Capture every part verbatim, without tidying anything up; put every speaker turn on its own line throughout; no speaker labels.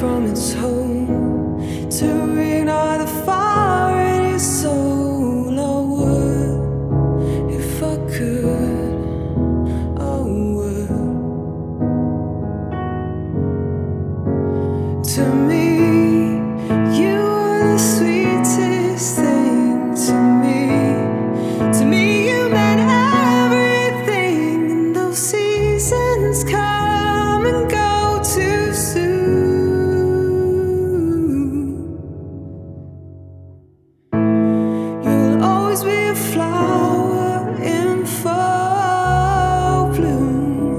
from its home, to reignite the fire in your soul. I would, if I could, I would. To me, you are the sweetest thing. To me, to me you meant everything. And those seasons come and go too soon. You'll always be a flower in full bloom.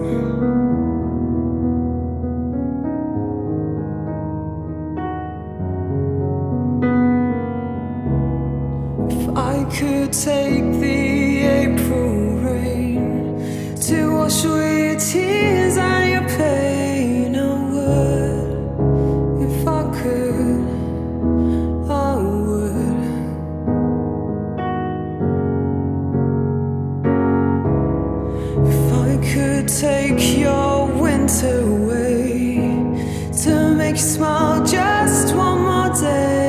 If I could take the April rain to wash away your tears and your pain, I would. If I could, I would. If I could take your winter away, to make you smile just one more day,